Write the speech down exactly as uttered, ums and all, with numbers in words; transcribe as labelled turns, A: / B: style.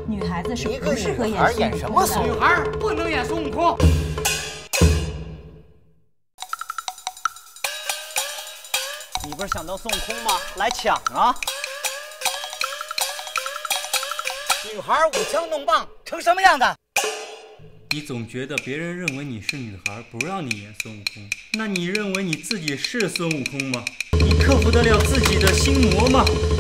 A: 女孩子是
B: 一个
A: 不适合
B: 女孩
A: 演
B: 演什么孙悟
C: 女孩不能演孙悟空。
D: 你不是想当孙悟空吗？来抢啊！
B: 女孩舞枪弄棒成什么样子？
E: 你总觉得别人认为你是女孩，不让你演孙悟空，那你认为你自己是孙悟空吗？你克服得了自己的心魔吗？